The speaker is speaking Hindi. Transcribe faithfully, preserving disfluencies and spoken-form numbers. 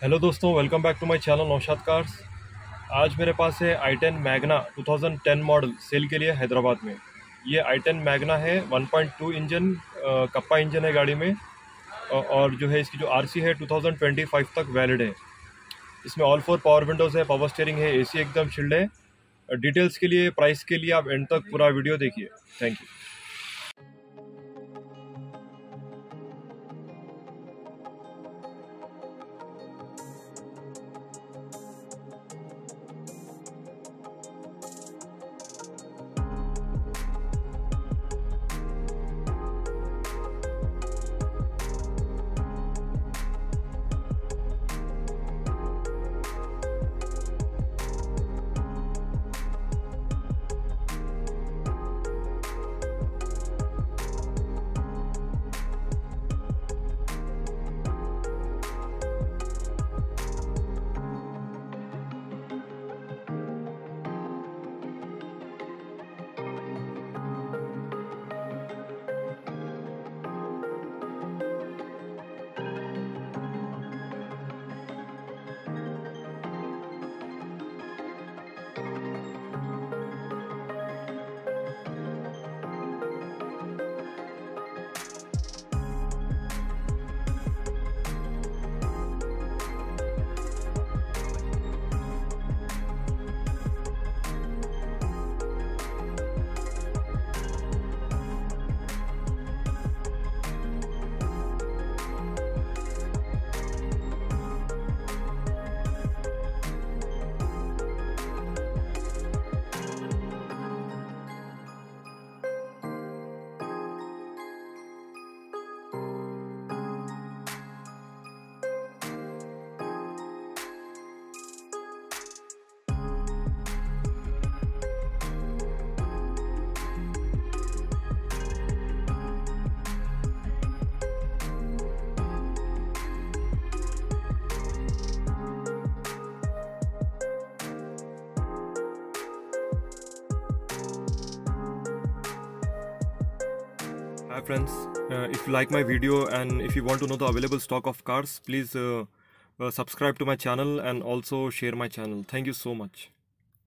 हेलो दोस्तों, welcome back to my channel Naushad cars. आज मेरे पास है i ten Magna two thousand ten model sale के लिए हैदराबाद में। ये आई टेन मैग्ना है, one point two engine, Kappa engine है गाड़ी में। अ, और जो है इसकी जो आरसी है टू थाउज़ेंड ट्वेंटी फाइव तक वैलिड है। इसमें ऑल फोर पावर विंडोज़ है, पावर स्टीयरिंग है, एसी एकदम चिल्ड है। डिटेल्स के लिए, प्राइस के लिए आप एंड तक पूरा वीडियो देखिए। Thank you. Hi friends, uh, if you like my video and if you want to know the available stock of cars, please uh, uh, subscribe to my channel and also share my channel. Thank you so much.